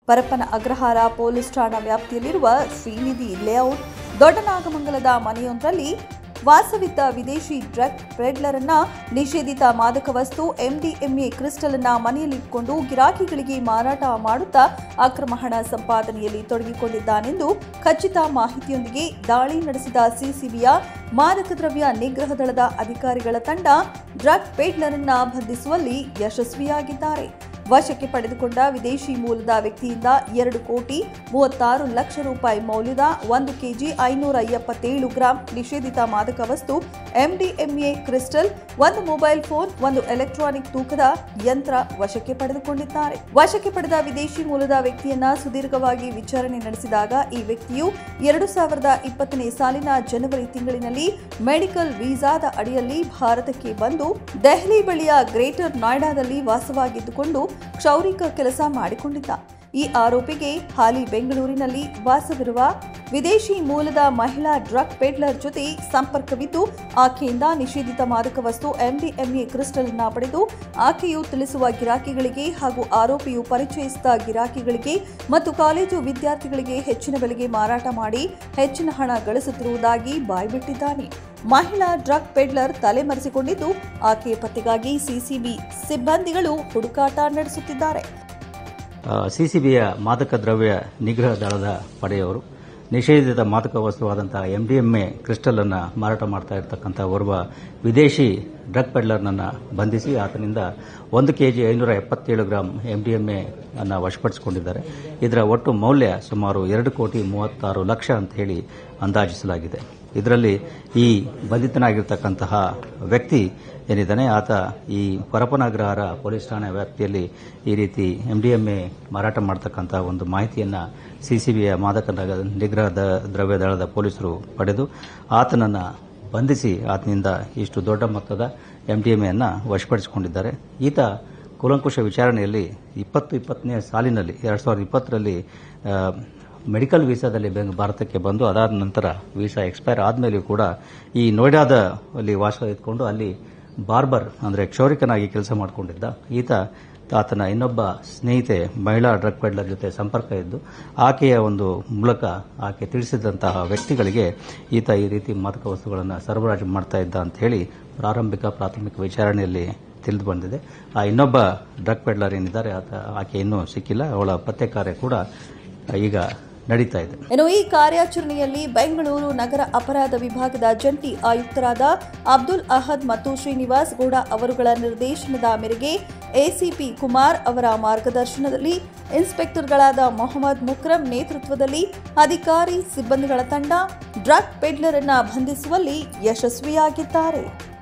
Parappana Agrahara police ಠಾಣಾ ವ್ಯಾಪ್ತಿಯಲ್ಲಿರುವ Srinidhi layout ದೊಡ್ಡನಾಗಮಂಗಲದ ಮನೆಯೊಂದರಲ್ಲಿ ವಾಸವಿದ್ದ ವಿದೇಶಿ ಡ್ರಗ್ ಪೆಡ್ಲರ್ ಅನ್ನ ನಿಷೇಧಿತ ಮಾದಕ ವಸ್ತು ಎಂಡಿಎಂಎ ಕ್ರಿಸ್ಟಲ್ ಅನ್ನ ಮನೆಯಲ್ಲಿಟ್ಟುಕೊಂಡು ಗಿರಾಕಿಗಳಿಗೆ ಮಾರಾಟ ಮಾಡುತ್ತಾ ಅಕ್ರಮ ಹಣ ಸಂಪಾದನೆಯಲ್ಲಿ ತೊಡಗಿಕೊಂಡಿದ್ದಾನೆಂದು ಖಚಿತ ಮಾಹಿತಿಯೊಂದಿಗೆ ದಾಳಿ ನಡೆಸಿದ ಸಿಸಿಬಿಯ ಮಾದಕ ದ್ರವ್ಯ ನಿಗ್ರಹ ದಳದ ಅಧಿಕಾರಿಗಳ ತಂಡ ಡ್ರಗ್ ಪೆಡ್ಲರ್ ಅನ್ನ ಬಂಧಿಸುವಲ್ಲಿ ಯಶಸ್ವಿಯಾಗಿದ್ದಾರೆ. ವಶಕ್ಕೆ ಪಡೆದುಕೊಂಡ ವಿದೇಶಿ ಮೂಲದ ವ್ಯಕ್ತಿಯಿಂದ 2,36,00,000 ರೂಪಾಯಿ ಮೌಲ್ಯದ 1 ಕೆಜಿ 577 ಗ್ರಾಂ ನಿಷೇಧಿತ ಮಾದಕ ವಸ್ತು MDMA crystal, 1 mobile phone, 1 electronic ತೂಕದ ಯಂತ್ರ ವಶಕ್ಕೆ ಪಡೆದುಕೊಂಡಿದ್ದಾರೆ. ವಶಕ್ಕೆ ಪಡೆದ ವಿದೇಶಿ ಮೂಲದ ವ್ಯಕ್ತಿಯನ್ನ ಸುದೀರ್ಘವಾಗಿ ವಿಚಾರಣೆ ನಡೆಸಿದಾಗ ಈ ವ್ಯಕ್ತಿಯು 2020ನೇ ಸಾಲಿನ ಜನವರಿ ತಿಂಗಳಿನಲ್ಲಿ ಮೆಡಿಕಲ್ ವೀಸಾದ ಅಡಿಯಲ್ಲಿ ಭಾರತಕ್ಕೆ ಬಂದು ದೆಹಲಿ ಬಳಿಯ ಗ್ರೇಟರ್ ನೋಯ್ಡಾದಲ್ಲಿ ವಾಸವಾಗಿದ್ದುಕೊಂಡು ಕ್ಷೌರಿಕ ಕೆಲಸ ಮಾಡಿಕೊಂಡಿದ್ದ. ಈ ಆರೋಪಿಗೆ ಹಾಲಿ ಬೆಂಗಳೂರಿನಲ್ಲಿ ವಾಸವಿರುವ ವಿದೇಶಿ ಮೂಲದ ಮಹಿಳಾ ಡ್ರಗ್ ಪೆಡ್ಲರ್ ಜೊತೆ ಸಂಪರ್ಕವಿದ್ದು ಆಕೆಯಿಂದ ನಿಷೇಧಿತ ಮಾದಕ ವಸ್ತು ಎಂಡಿಎಂಎ ಕ್ರಿಸ್ಟಲ್ ಅನ್ನು ಪಡೆದು ಆಕೆಯು ತಿಳಿಸುವ ಗಿರಾಕಿಗಳಿಗೆ ಹಾಗೂ ಆರೋಪಿಯು ಪರಿಚಯಿಸಿದ ಗಿರಾಕಿಗಳಿಗೆ ಮತ್ತು ಕಾಲೇಜು ವಿದ್ಯಾರ್ಥಿಗಳಿಗೆ ಹೆಚ್ಚಿನ ಬೆಲೆಗೆ ಮಾರಾಟ ಮಾಡಿ ಹೆಚ್ಚಿನ ಹಣ ಗಳಿಸುತ್ತಿರುವುದಾಗಿ ಬಾಯ್ಬಿಟ್ಟಿದ್ದಾನೆ. ಮಹಿಳಾ ಡ್ರಗ್ ಪೆಡ್ಲರ್ ತಲೆಮರೆಸಿಕೊಂಡಿದ್ದು ಆಕೆಯ ಪತ್ತೆಗಾಗಿ ಸಿಸಿಬಿ ಸಿಬ್ಬಂದಿಗಳು ಹುಡುಕಾಟ ನಡೆಸುತ್ತಿದ್ದಾರೆ. ಸಿಸಿಬಿಯ ಮಾದಕ ದ್ರವ್ಯ ನಿಗ್ರಹ ದಳದ ಪಡೆಯವರು ನಿಷೇಧಿತ ಮಾದಕ ವಸ್ತುವಾದಂತಹ ಎಂಡಿಎಂಎ ಕ್ರಿಸ್ಟಲ್ ಅನ್ನು ಮಾರಾಟ ಮಾಡ್ತಾ ಇರತಕ್ಕಂಥ ಓರ್ವ ವಿದೇಶಿ ಡ್ರಗ್ ಪೆಡ್ಲರ್ನನ್ನು ಬಂಧಿಸಿ ಆತನಿಂದ 1 ಕೆಜಿ 577 ಗ್ರಾಂ ಎಂಡಿಎಂಎ ಅನ್ನು ವಶಪಡಿಸಿಕೊಂಡಿದ್ದಾರೆ. ಇದರ ಒಟ್ಟು ಮೌಲ್ಯ ಸುಮಾರು 2,36,00,000 ಅಂತ ಹೇಳಿ ಅಂದಾಜಿಸಲಾಗಿದೆ. ಇದರಲ್ಲಿ ಈ ಬಂಧಿತನಾಗಿರ್ತಕ್ಕಂತಹ ವ್ಯಕ್ತಿ ಏನಿದ್ದಾನೆ ಆತ ಈ ಪರಪ್ಪನ ಅಗ್ರಹಾರ ಪೊಲೀಸ್ ಠಾಣಾ ವ್ಯಾಪ್ತಿಯಲ್ಲಿ ಈ ರೀತಿ ಎಂಡಿಎಂಎ ಮಾರಾಟ ಮಾಡತಕ್ಕಂಥ ಒಂದು ಮಾಹಿತಿಯನ್ನು ಸಿಸಿಬಿಯ ಮಾದಕ ನಿಗ್ರಹ ದ್ರವ್ಯ ದಳದ ಪೊಲೀಸರು ಪಡೆದು ಆತನನ್ನು ಬಂಧಿಸಿ ಆತನಿಂದ ಇಷ್ಟು ದೊಡ್ಡ ಮೊತ್ತದ ಎಂಡಿಎಂಎಯನ್ನು ವಶಪಡಿಸಿಕೊಂಡಿದ್ದಾರೆ. ಈತ ಕೂಲಂಕುಷ ವಿಚಾರಣೆಯಲ್ಲಿ 2020ನೇ ಸಾಲಿನಲ್ಲಿ 2020ರಲ್ಲಿ ಮೆಡಿಕಲ್ ವೀಸಾದಲ್ಲಿ ಭಾರತಕ್ಕೆ ಬಂದು ಅದಾದ ನಂತರ ವೀಸಾ ಎಕ್ಸ್ಪೈರ್ ಆದಮೇಲೆಯೂ ಕೂಡ ಈ ನೋಯ್ಡಾದಲ್ಲಿ ವಾಸ ಇದ್ಕೊಂಡು ಅಲ್ಲಿ ಬಾರ್ಬರ್ ಅಂದರೆ ಕ್ಷೌರಿಕನಾಗಿ ಕೆಲಸ ಮಾಡಿಕೊಂಡಿದ್ದ. ಆತನ ಇನ್ನೊಬ್ಬ ಸ್ನೇಹಿತೆ ಮಹಿಳಾ ಡ್ರಗ್ ಪೆಡ್ಲರ್ ಜೊತೆ ಸಂಪರ್ಕ ಇದ್ದು ಆಕೆಯ ಒಂದು ಮೂಲಕ ಆಕೆ ತಿಳಿಸಿದಂತಹ ವ್ಯಕ್ತಿಗಳಿಗೆ ಈತ ಈ ರೀತಿ ಮಾದಕ ವಸ್ತುಗಳನ್ನು ಸರಬರಾಜು ಮಾಡ್ತಾ ಇದ್ದ ಅಂತ ಹೇಳಿ ಪ್ರಾಥಮಿಕ ವಿಚಾರಣೆಯಲ್ಲಿ ತಿಳಿದು ಬಂದಿದೆ. ಆ ಇನ್ನೊಬ್ಬ ಡ್ರಗ್ ಪೆಡ್ಲರ್ ಏನಿದ್ದಾರೆ ಆಕೆ ಇನ್ನೂ ಸಿಕ್ಕಿಲ್ಲ. ಅವಳ ಪತ್ತೆ ಕಾರ್ಯ ಕೂಡ ಈಗ ನಡೀತಾ ಇದೆ. ಇನ್ನು ಈ ಕಾರ್ಯಾಚರಣೆಯಲ್ಲಿ ಬೆಂಗಳೂರು ನಗರ ಅಪರಾಧ ವಿಭಾಗದ ಜಂಟಿ ಆಯುಕ್ತರಾದ ಅಬ್ದುಲ್ ಅಹದ್ ಮತ್ತು ಶ್ರೀನಿವಾಸ್ ಗೌಡ ಅವರುಗಳ ನಿರ್ದೇಶನದ ಮೇರೆಗೆ ಎಸಿಪಿ ಕುಮಾರ್ ಅವರ ಮಾರ್ಗದರ್ಶನದಲ್ಲಿ ಇನ್ಸ್ಪೆಕ್ಟರ್ಗಳಾದ ಮೊಹಮ್ಮದ್ ಮುಕ್ರಂ ನೇತೃತ್ವದಲ್ಲಿ ಅಧಿಕಾರಿ ಸಿಬ್ಬಂದಿಗಳ ತಂಡ ಡ್ರಗ್ ಪೆಡ್ಲರ್ ಅನ್ನು ಬಂಧಿಸುವಲ್ಲಿ ಯಶಸ್ವಿಯಾಗಿದ್ದಾರೆ.